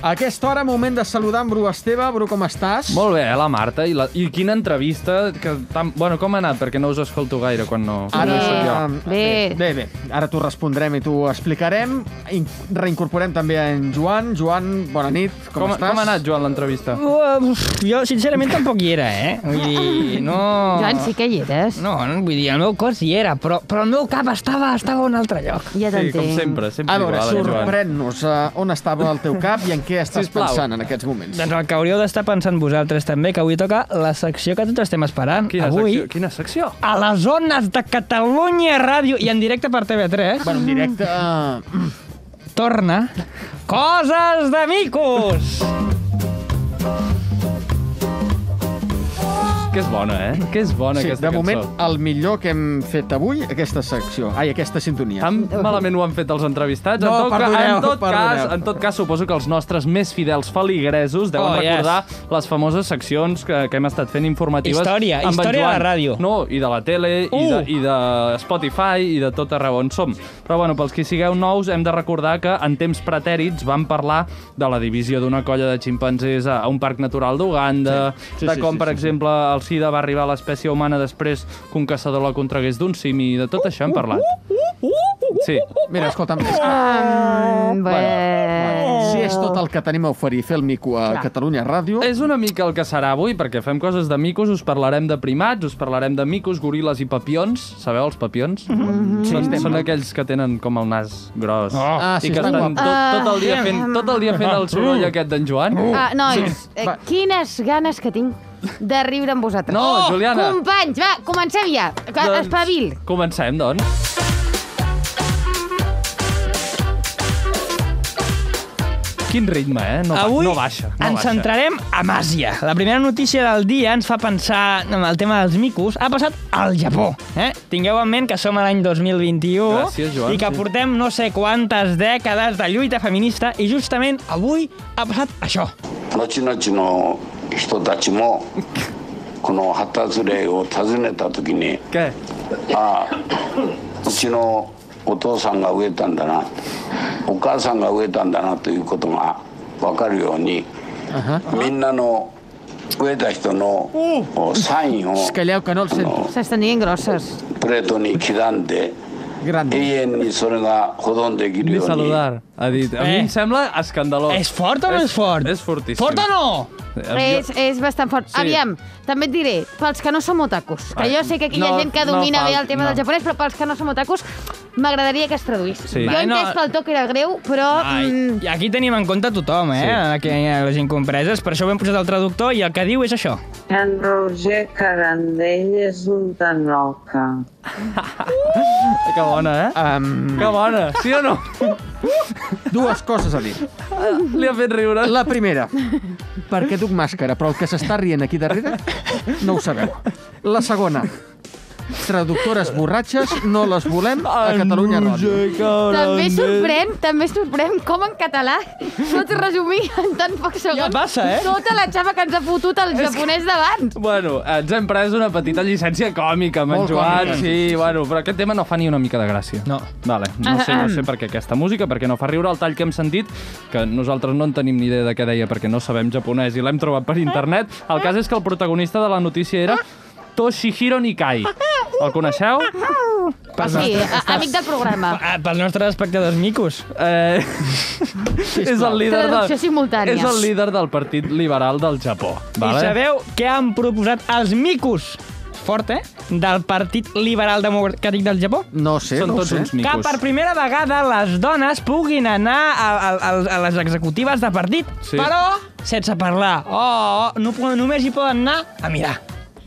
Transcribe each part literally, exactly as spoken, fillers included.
A aquesta hora, moment de saludar en Bru Esteve. Bru, com estàs? Molt bé, eh, la Marta. I, la... I quina entrevista. Que tan... Bueno, com ha anat? Perquè no us escolto gaire quan no... Ara... no soc jo. Bé. bé, bé. Ara t'ho respondrem i t'ho explicarem. In... Reincorporem també en Joan. Joan, bona nit. Com, com estàs? Com ha anat, Joan, l'entrevista? Uh, jo, sincerament, tampoc hi era, eh? Vull dir, no... Joan, sí que hi eres. No, no, vull dir, el meu cos hi era, però, però el meu cap estava, estava a un altre lloc. Ja sí, com sempre, sempre a veure, igual, sorprèn-nos. Uh, on estava el teu cap i en què estàs Sisplau. pensant en aquests moments? Doncs el que hauríeu d'estar pensant vosaltres també, que avui toca la secció que tots estem esperant. Quina avui, secció? Quina secció? A les zones de Catalunya Ràdio i en directe per T V tres. Bueno, en directe... Uh... Torna Coses de Micos! Que és bona, eh? Que és bona, sí, aquesta de moment, cançó. el millor que hem fet avui, aquesta secció. Ai, aquesta sintonia. Tan malament ho han fet els entrevistats. No, en, tot perdoneu, ca... en, tot perdoneu. cas, en tot cas, suposo que els nostres més fidels feligresos deuen Oh, recordar yes. les famoses seccions que, que hem estat fent informatives. Història, amb en història Joan. de la ràdio. No, i de la tele, uh. i, de, i de Spotify, i de tot arreu on som. Però, bueno, pels que sigueu nous, hem de recordar que en temps pretèrits vam parlar de la divisió d'una colla de ximpanzés a, a un parc natural d'Uganda, Sí. Sí, de sí, com, sí, per sí, exemple, el SIDA va arribar a l'espècie humana després que un caçador la contragués d'un simi, de tot això hem parlat. Sí. Mira, escolta'm... Um, bé... Si és tot el que tenim a oferir fer el mico a Clar. Catalunya Ràdio... És una mica el que serà avui, perquè fem coses de micos, us parlarem de primats, us parlarem de micos, goril·les i papions. Sabeu els papions? Mm-hmm. Són, Sí, són aquells que tenen com el nas gros. Oh. Ah, sí, I que estan estan guapos. tot, tot, el dia fent, tot el dia fent el soroll aquest d'en Joan. Ah, nois, Sí. eh, Va. quines ganes que tinc de riure amb vosaltres. No, Juliana. Companys, va, comencem ja. Doncs, Espavil. Comencem, doncs. Quin ritme, eh? No, Avui no baixa. No ens baixa. centrarem a Àsia. La primera notícia del dia ens fa pensar en el tema dels micos. Ha passat al Japó. Eh? Tingueu en ment que som a l'any dos mil vint-i-u Gràcies, Joan, i que sí. portem no sé quantes dècades de lluita feminista i justament avui ha passat això. 後々の人たちもこの発達例を訪ねた時に Què? ああうちのお父さんが植えたんだなお母さんが植えたんだなということが分かるように、みんなの植えた人のサインを Es calleu, que no el sento. S'estan dient grosses. プレートに刻んで Gran. 永遠にそれが保存できる Ni ように saludar, ha dit. A mi Eh. em sembla escandalós. És fort o no és fort? És fortíssim. Fort o no? És, és bastant fort. Sí. Aviam, també et diré, pels que no som otakus, que Ai, jo sé que aquí hi ha no, gent que no domina fal- bé el tema no. del japonès, però pels que no som otakus, m'agradaria que es traduís. Sí. Jo he Bueno, entès pel to que era greu, però... Ai, Mm, I aquí tenim en compte tothom, eh? Sí. Aquí hi ha les incompreses. Per això ho hem posat al traductor i el que diu és això. En Roger Carandell és un tanoca. Que bona, eh? Um, Que bona, sí o no? dues coses a dir. Li ha fet riure. La primera, perquè duc màscara, però el que s'està rient aquí darrere no ho sabeu. La segona, traductores borratxes no les volem a Catalunya Ràdio. també sorprèn, també sorprèn com en català tot resumir en tan pocs segons. Ja passa, eh? Tota la xapa que ens ha fotut el japonès d'abans. Bueno, ens hem pres una petita llicència còmica amb en Molt Joan, còmica. sí, bueno, però aquest tema no fa ni una mica de gràcia. No. Vale, no sé, no sé per què aquesta música, perquè no fa riure el tall que hem sentit, que nosaltres no en tenim ni idea de què deia perquè no sabem japonès i l'hem trobat per internet. El cas és que el protagonista de la notícia era Toshihiro Nikai. El coneixeu? Sí, a- amic del programa. Ah, pels nostres espectadors micos. Eh... és el líder Traducció del... simultània. És el líder del Partit Liberal del Japó. Vale? I sabeu què han proposat els micos? Fort, eh? Del Partit Liberal Democràtic del Japó? No sé, Són no ho tots sé. uns Que micos. per primera vegada les dones puguin anar a, a, a, a les executives de partit, Sí. però sense parlar. Oh, oh, no, només hi poden anar a mirar.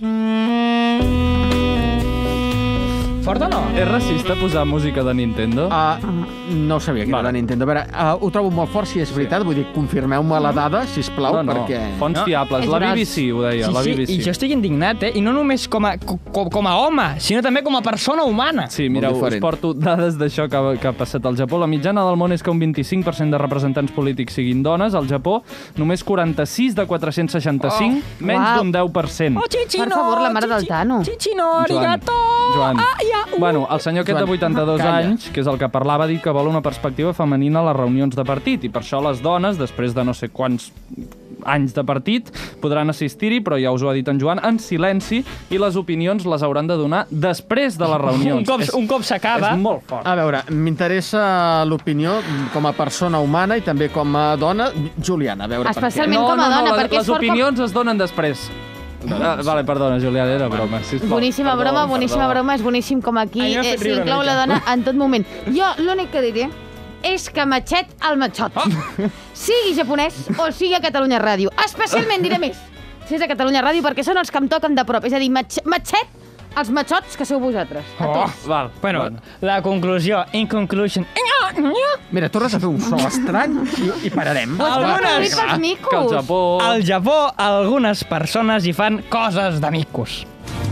Fort o no? És racista posar música de Nintendo? Uh, no sabia que era Vale. de Nintendo. A veure, uh, ho trobo molt fort, si és veritat. Vull dir, confirmeu-me la dada, sisplau, no, no, perquè... fonts No, fiables. és La gros. B B C ho deia, Sí, la sí, B B C. i jo estic indignat, eh? I no només com a, com, com a home, sinó també com a persona humana. Sí, mireu, Molt us diferent. porto dades d'això que, ha- que ha passat al Japó. La mitjana del món és que un vint-i-cinc per cent de representants polítics siguin dones. Al Japó, només quaranta-sis de quatre-cents seixanta-cinc, menys Uau. d'un deu per cent. Oh, chichino, Per favor, la mare del chichi- Tano. Chichino, Joan, arigato. Joan. Ah, ja. Bueno, el senyor aquest de vuitanta-dos Calla. anys, que és el que parlava, ha dit que vol una perspectiva femenina a les reunions de partit, i per això les dones, després de no sé quants anys de partit, podran assistir-hi, però ja us ho ha dit en Joan, en silenci, i les opinions les hauran de donar després de les reunions. Un cop, és, un cop s'acaba... és molt fort. A veure, m'interessa l'opinió com a persona humana i també com a dona. Juliana, a veure Especialment No, com a no, dona, no, perquè les és fort com- opinions es donen després. Ah, vale, perdona, Juliana, era broma, sisplau. Boníssima Perdó, broma, boníssima perdó. broma. És boníssim com aquí Ai, m'ha eh, fet riure una s'inclou la mica. dona en tot moment. Jo l'únic que diré és que matxet el matxot. Sigui japonès o sigui a Catalunya Ràdio. Especialment diré més si és a Catalunya Ràdio, perquè són els que em toquen de prop. És a dir, matx matxet els matxots que sou vosaltres. A Oh, tots. Val, bueno, bueno. la conclusió, in conclusion... Mira, tornes a fer un so estrany i, i pararem. Algunes- Produït pels Que al micos. Japó... Al Japó, algunes persones hi fan coses de micos.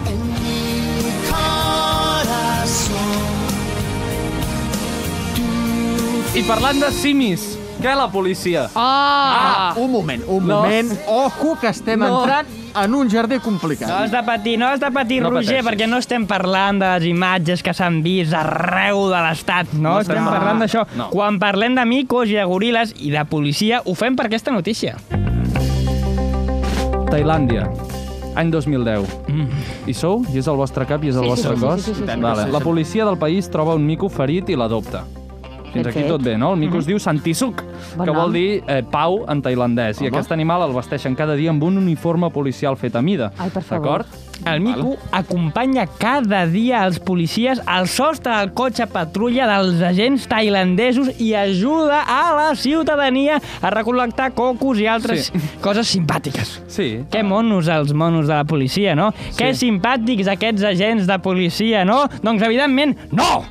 I parlant de simis, què la policia? Ah! Un moment, un No. moment. Ojo, que estem No. entrant en un jardí No complicat. has de patir, no has de patir, No Roger, pateixis. perquè no estem parlant de les imatges que s'han vist arreu de l'Estat, no? No estem estem parlant d'això. No. Quan parlem de micos i de goril·les i de policia, ho fem per aquesta notícia. Tailàndia, any dos mil deu. Mm. Hi sou? I és el vostre cap i és el Sí, sí, vostre sí, cos? sí, sí, sí, sí. Vale. Sí, La sí. policia del país troba un mico ferit i l'adopta. Fins Ben aquí fet. tot bé, no? El mico es diu Santisuk, Bon que nom. vol dir eh, pau en tailandès. I Home. aquest animal el vesteixen cada dia amb un uniforme policial fet a mida. Ai, per favor. D'acord? El mico acompanya cada dia els policies al sostre del cotxe patrulla dels agents tailandesos i ajuda a la ciutadania a recol·lectar cocos i altres Sí. coses simpàtiques. Sí. Que monos els monos de la policia, no? Sí. Que simpàtics aquests agents de policia, no? Doncs, evidentment, no!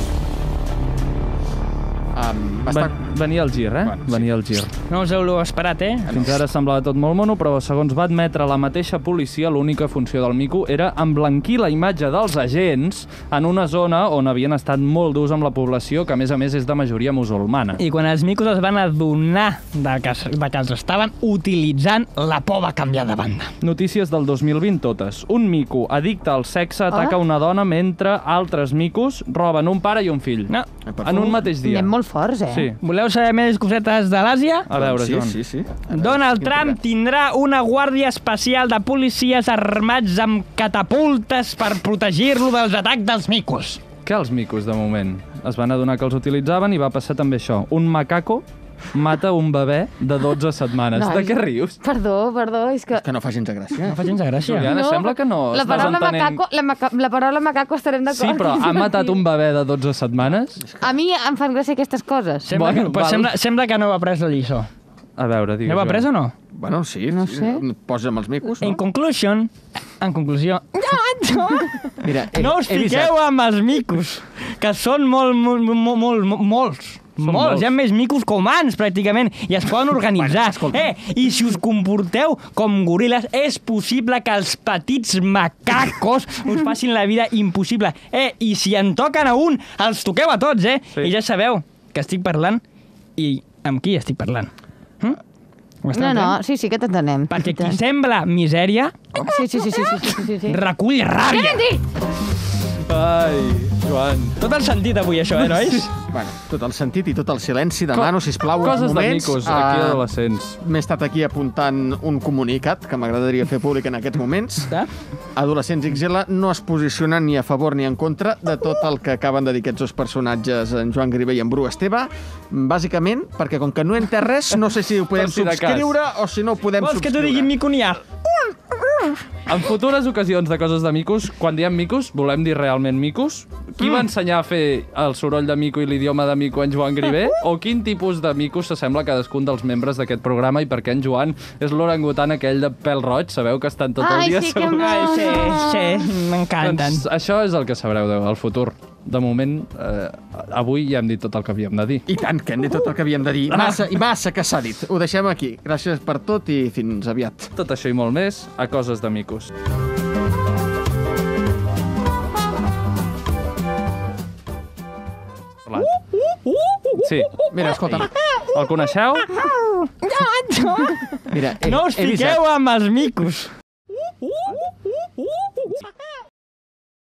Um, està... Ven, venia el gir, eh? Bueno, sí. Venia el gir. No us heu esperat, eh? Fins ara semblava tot molt mono, però segons va admetre la mateixa policia, l'única funció del mico era emblanquir la imatge dels agents en una zona on havien estat molt durs amb la població, que a més a més és de majoria musulmana. I quan els micos es van adonar de que, de que els estaven utilitzant, la por va canviar de banda. Notícies del dos mil vint totes. Un mico addicte al sexe ataca Ah. una dona mentre altres micos roben un pare i un fill. No. En un mateix dia. Anem molt forts, eh? Sí. Voleu saber més cosetes de l'Àsia? A veure, sí, Joan. sí, sí. Donald Trump tindrà una guàrdia especial de policies armats amb catapultes per protegir-lo dels atacs dels micos. Què els micos, de moment? Es van adonar que els utilitzaven i va passar també això. Un macaco mata un bebè de dotze setmanes. No, de és- què rius? Perdó, perdó, és que... Que no fa gens de gràcia. No fa gens de gràcia. Juliana, sembla que no La estàs paraula, entenent. macaco, la, maca, la paraula macaco estarem d'acord. Sí, però ha matat un bebè de dotze setmanes? A mi em fan gràcia aquestes coses. Sembla, Bueno, que, pues val. sembla, sembla que no heu après la lliçó. A veure, digues. Heu après o no? Bueno, sí. No sí. sé. Posa'm els micos, En no? conclusion, en conclusió, Mira, he, no us he visat. fiqueu amb els micos, que són molt, molt, molt, molt, molt molts. Són molts. molts. Hi ha més micos que humans, pràcticament, i es poden organitzar. eh, I si us comporteu com goril·les, és possible que els petits macacos us facin la vida impossible. Eh, I si en toquen a un, els toqueu a tots, eh? Sí. I ja sabeu que estic parlant i amb qui estic parlant. Hm? Ho esteu No, no, entenent? sí, sí que t'entenem. Perquè qui sembla misèria Sí, sí, sí, sí, sí, sí, sí, sí. recull ràbia. Què n'hem dit? Ai, Joan. Tot el sentit avui, això, eh, nois? Bueno, tot el sentit i tot el silenci. Demano, sisplau, uns Coses de moments. micos, aquí Ah, adolescents. M'he estat aquí apuntant un comunicat que m'agradaria fer públic en aquests moments. De? Adolescents X L no es posicionen ni a favor ni en contra de tot el que acaben de dir aquests dos personatges, en Joan Grivé i en Bru Esteve, bàsicament perquè com que no he entès res, no sé si ho podem Per si de cas. subscriure o si no ho podem Vols que t'ho subscriure. digui miconià? En futures ocasions de coses de micos, quan diem micos, volem dir realment micos? Qui va ensenyar a fer el soroll de mico i l'idioma de mico en Joan Grivé? O quin tipus de micos s'assembla a cadascun dels membres d'aquest programa i per què en Joan és l'orangutan aquell de pèl roig? Sabeu que estan tot el Ai, dia sí, que asseguts? Ai, sí, mono. sí, m'encanten. Doncs això és el que sabreu del futur. De moment, eh, avui ja hem dit tot el que havíem de dir. I tant, que hem dit tot el que havíem de dir. Massa, I massa que s'ha dit. Ho deixem aquí. Gràcies per tot i fins aviat. Tot això i molt més a Coses de Micos. Parlant. Sí. Mira, escolta, El coneixeu? mira, he, No us he visat. fiqueu amb els micos.